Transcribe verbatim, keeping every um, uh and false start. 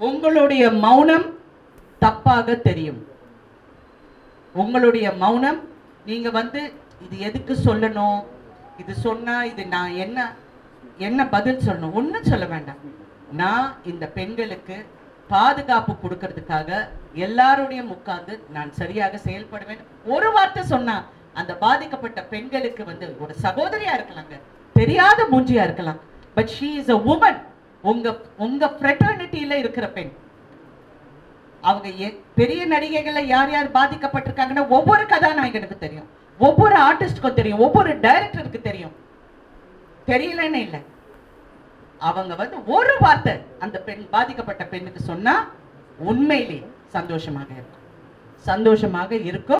உங்களுடைய மௌனம் தப்பாக தெரியும். உங்களுடைய மௌனம் நீங்க வந்து இது எதுக்கு சொல்லணும், இது சொன்னா இது நான் என்ன என்ன பதில் சொல்லணும், ஒன்றும் சொல்ல வேண்டாம். நான் இந்த பெண்களுக்கு பாதுகாப்பு கொடுக்கறதுக்காக எல்லாருடையும் உட்கார்ந்து நான் சரியாக செயல்படுவேன். ஒரு வார்த்தை சொன்னா அந்த பாதிக்கப்பட்ட பெண்களுக்கு வந்து ஒரு சகோதரியா இருக்கலாங்க, தெரியாத மூஞ்சியா இருக்கலாம், but she is a woman. உங்க உங்க ஃப்ரெட்டர்னிட்டியில இருக்கிற பெண். அவங்க பெரிய நடிகைகளை யார் யார் பாதிக்கப்பட்டிருக்காங்கன்னா ஒவ்வொரு கதாநாயகனுக்கு தெரியும், ஒவ்வொரு ஆர்டிஸ்டுக்கும் தெரியும், ஒவ்வொரு டைரக்டருக்கு தெரியும். தெரியலன்னு இல்லை, அவங்க வந்து ஒரு வார்த்தை அந்த பெண் பாதிக்கப்பட்ட பெண்ணுக்கு சொன்னா உண்மையிலே சந்தோஷமாக இருக்கும், சந்தோஷமாக இருக்கும்.